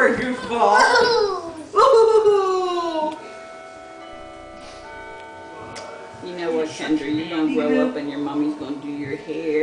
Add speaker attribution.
Speaker 1: for a goofball. You know what, Kendra? You're going to grow up and your mommy's going to do your hair.